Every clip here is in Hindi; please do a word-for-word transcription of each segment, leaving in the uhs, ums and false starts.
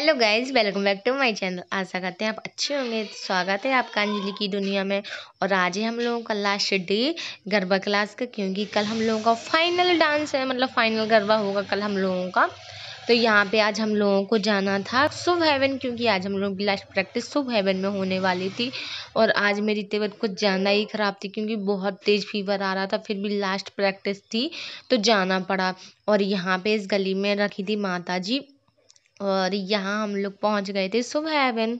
Hello guys, welcome back to my channel. आशा करते हैं आप अच्छे होंगे। तो स्वागत है आपका अंजलि की दुनिया में। और आज है हम लोगों का लास्ट डे गरबा क्लास का, क्योंकि कल हम लोगों का फाइनल डांस है, मतलब फाइनल गरबा होगा कल हम लोगों का। तो यहाँ पे आज हम लोगों को जाना था शुभ हेवन, क्योंकि आज हम लोगों की लास्ट प्रैक्टिस शुभ हेवन में होने वाली थी। और आज मेरी तबीयत कुछ ज़्यादा ही ख़राब थी, क्योंकि बहुत तेज़ फीवर आ रहा था। फिर भी लास्ट प्रैक्टिस थी तो जाना पड़ा। और यहाँ पे इस गली में रखी थी माता जी, और यहाँ हम लोग पहुंच गए थे शुभ हेवन।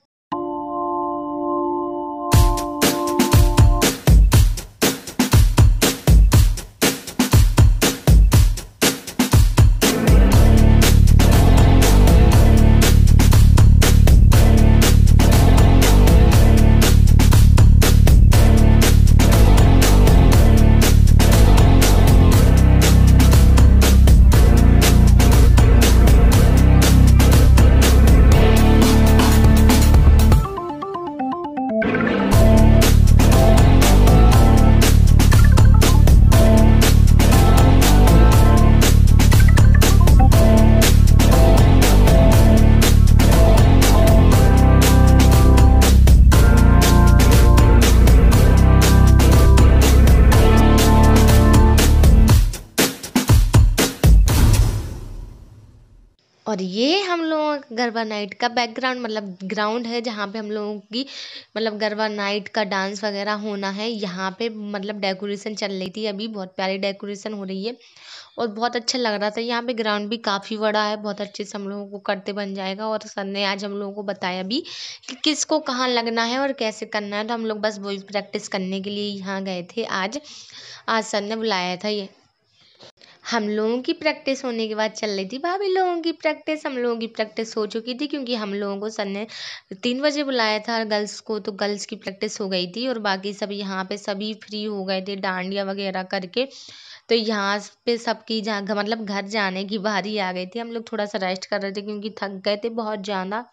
और ये हम लोगों का गरबा नाइट का बैकग्राउंड, मतलब ग्राउंड है जहाँ पे हम लोगों की मतलब गरबा नाइट का डांस वगैरह होना है। यहाँ पे मतलब डेकोरेशन चल रही थी, अभी बहुत प्यारी डेकोरेशन हो रही है और बहुत अच्छा लग रहा था। यहाँ पे ग्राउंड भी काफ़ी बड़ा है, बहुत अच्छे से हम लोगों को करते बन जाएगा। और सर ने आज हम लोगों को बताया भी कि किसको कहाँ लगना है और कैसे करना है। तो हम लोग बस वही प्रैक्टिस करने के लिए यहाँ गए थे। आज आज सर ने बुलाया था। ये हम लोगों की प्रैक्टिस होने के बाद चल रही थी भाभी लोगों की प्रैक्टिस। हम लोगों की प्रैक्टिस हो चुकी थी, क्योंकि हम लोगों को सर ने तीन बजे बुलाया था गर्ल्स को, तो गर्ल्स की प्रैक्टिस हो गई थी। और बाकी सब यहाँ पे सभी फ्री हो गए थे डांडिया वगैरह करके। तो यहाँ पे सबकी जहाँ मतलब घर जाने की बारी आ गई थी। हम लोग थोड़ा सा रेस्ट कर रहे थे, क्योंकि थक गए थे बहुत ज़्यादा।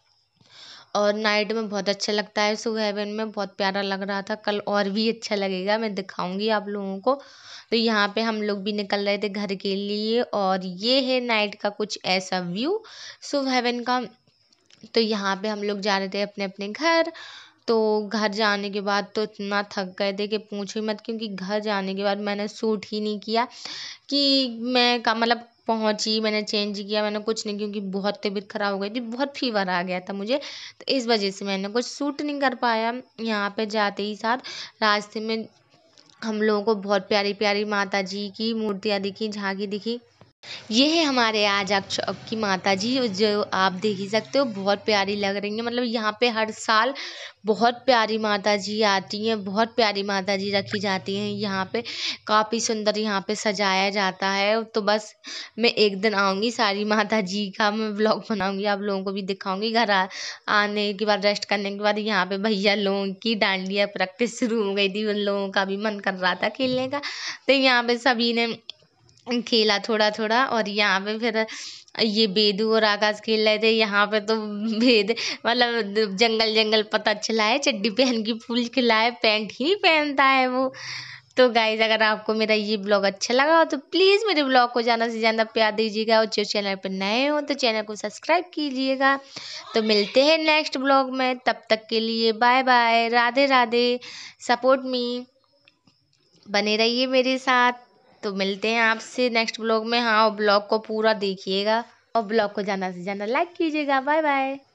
और नाइट में बहुत अच्छा लगता है, सुबह हेवन में बहुत प्यारा लग रहा था। कल और भी अच्छा लगेगा, मैं दिखाऊंगी आप लोगों को। तो यहाँ पे हम लोग भी निकल रहे थे घर के लिए, और ये है नाइट का कुछ ऐसा व्यू सुबह हेवन का। तो यहाँ पे हम लोग जा रहे थे अपने अपने घर। तो घर जाने के बाद तो इतना थक गए थे कि पूछो ही मत, क्योंकि घर जाने के बाद मैंने सूट ही नहीं किया कि मैं का मतलब पहुंची, मैंने चेंज किया, मैंने कुछ नहीं, क्योंकि बहुत तबीयत खराब हो गई थी, बहुत फीवर आ गया था मुझे। तो इस वजह से मैंने कुछ सूट नहीं कर पाया। यहाँ पे जाते ही साथ रास्ते में हम लोगों को बहुत प्यारी प्यारी माता जी की मूर्तियाँ दिखी, झांकी दिखी। ये है हमारे आज आप चौक की माता जी, जो आप देख ही सकते हो, बहुत प्यारी लग रही है। मतलब यहाँ पे हर साल बहुत प्यारी माता जी आती हैं, बहुत प्यारी माता जी रखी जाती हैं यहाँ पे। काफ़ी सुंदर यहाँ पे सजाया जाता है। तो बस मैं एक दिन आऊँगी, सारी माता जी का मैं ब्लॉग बनाऊँगी, आप लोगों को भी दिखाऊँगी। घर आ, आने के बाद रेस्ट करने के बाद यहाँ पे भैया लोगों की डांडिया प्रैक्टिस शुरू हो गई थी। उन लोगों का भी मन कर रहा था खेलने का, तो यहाँ पे सभी ने खेला थोड़ा थोड़ा। और यहाँ पे फिर ये बेदू और आकाश खेल रहे थे। यहाँ पे तो भेद मतलब जंगल जंगल पता चला है, चड्डी पहन की फुल खिला है, पैंट ही नहीं पहनता है वो। तो गाइज, अगर आपको मेरा ये ब्लॉग अच्छा लगा हो तो प्लीज़ मेरे ब्लॉग को ज़्यादा से ज़्यादा प्यार दीजिएगा, और जो चैनल पर नए हो तो चैनल को सब्सक्राइब कीजिएगा। तो मिलते हैं नेक्स्ट ब्लॉग में, तब तक के लिए bye bye, Radhe Radhe. Support me, बने रहिए मेरे साथ। तो मिलते हैं आपसे नेक्स्ट ब्लॉग में। हाँ, और ब्लॉग को पूरा देखिएगा और ब्लॉग को ज़्यादा से ज़्यादा लाइक कीजिएगा। Bye bye.